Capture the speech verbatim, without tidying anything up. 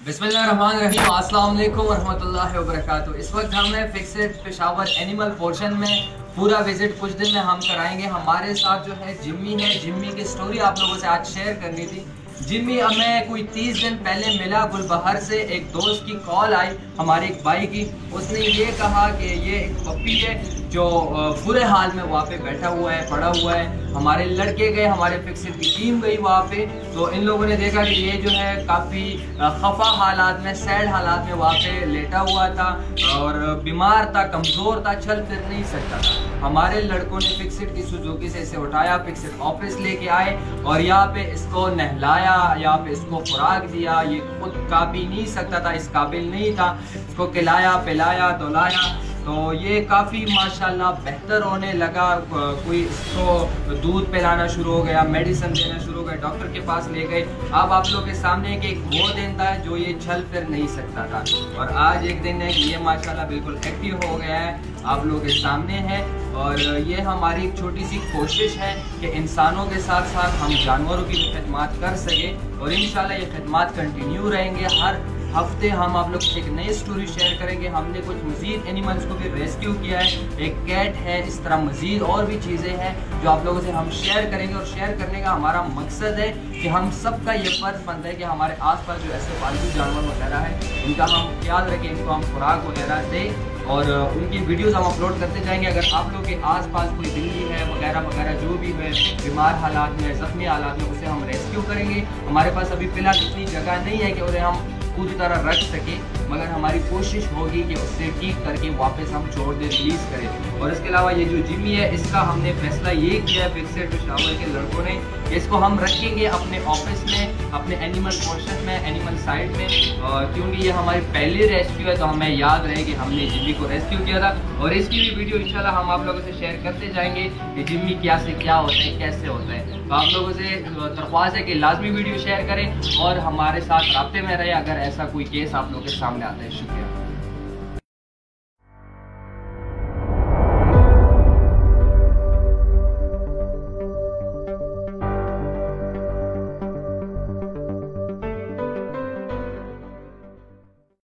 बिस्मिल्लाहिर्रहमानिर्रहीम, अस्सलाम वालेकुम वरहमतुल्लाहि वबरकातुहू। इस वक्त हम हैं फिक्सेड पेशावर एनिमल पोर्शन में। पूरा विजिट कुछ दिन में हम कराएंगे। हमारे साथ जो है जिम्मी है। जिम्मी की स्टोरी आप लोगों से आज शेयर करनी थी। जिम्मी हमें कोई तीस दिन पहले मिला गुलबहर से। एक दोस्त की कॉल आई हमारे एक भाई की। उसने ये कहा कि ये एक पप्पी है जो बुरे हाल में वहाँ पे बैठा हुआ है, पड़ा हुआ है। हमारे लड़के गए, हमारे फिक्सेड की टीम गई वहाँ पे, तो इन लोगों ने देखा कि ये जो है काफ़ी खफा हालात में, सैड हालात में वहाँ पे लेटा हुआ था और बीमार था, कमज़ोर था, चल फिर नहीं सकता था। हमारे लड़कों ने फिक्सेड की सुजुकी से इसे उठाया, फिक्सेड ऑफिस लेके आए और यहाँ पे इसको नहलाया, यहाँ पे इसको खुराक दिया। ये खुद का भी नहीं सकता था, इस काबिल नहीं था। इसको खिलाया, पिलाया, धुलाया, तो ये काफ़ी माशाल्लाह बेहतर होने लगा। कोई इसको दूध पिलाना शुरू हो गया, मेडिसिन देना शुरू हो गया, डॉक्टर के पास ले गए। अब आप लोग के सामने कि एक वो दिन था जो ये चल फिर नहीं सकता था और आज एक दिन है कि ये माशाल्लाह बिल्कुल एक्टिव हो गया है, आप लोग के सामने है। और ये हमारी एक छोटी सी कोशिश है कि इंसानों के साथ साथ हम जानवरों की भी खिदमत कर सकें और इंशाल्लाह ये खिदमत कंटिन्यू रहेंगे। हर हफ्ते हम आप लोग से एक नई स्टोरी शेयर करेंगे। हमने कुछ मज़ीद एनिमल्स को भी रेस्क्यू किया है, एक कैट है, इस तरह मज़ीद और भी चीज़ें हैं जो आप लोगों से हम शेयर करेंगे। और शेयर करने का हमारा मकसद है कि हम सबका ये फ़र्ज़ बनता है कि हमारे आसपास जो ऐसे पालतू जानवर वगैरह है उनका हम ख्याल रखें, इनको हम खुराक वगैरह दें और उनकी वीडियोस हम अपलोड करते जाएंगे। अगर आप लोग के आसपास कोई बिल्ली है वगैरह वगैरह जो भी है बीमार हालात में, ज़ख्मी हालात में, उसे हम रेस्क्यू करेंगे। हमारे पास अभी फ़िलहाल इतनी जगह नहीं है कि उसे हम पूरी तरह रख सके, मगर हमारी कोशिश होगी कि उससे ठीक करके वापस हम छोड़ दें, रिलीज़ करें। और इसके अलावा ये जो जिम्मी है, इसका हमने फैसला ये किया है फिक्सेड पेशावर के लड़कों ने, इसको हम रखेंगे अपने ऑफिस में, अपने एनिमल पोर्शन में, एनिमल साइड में, क्योंकि ये हमारी पहली रेस्क्यू है तो हमें याद रहे कि हमने जिम्मी को रेस्क्यू किया था। और इसकी भी वीडियो इंशाल्लाह हम आप लोगों से शेयर करते जाएंगे कि जिम्मी क्या से क्या होता है, कैसे होता है। तो आप लोगों से दरख्वास्त है कि लाजमी वीडियो शेयर करें और हमारे साथ राब्ते में रहे अगर ऐसा कोई केस आप लोगों के सामने आता है। शुक्रिया।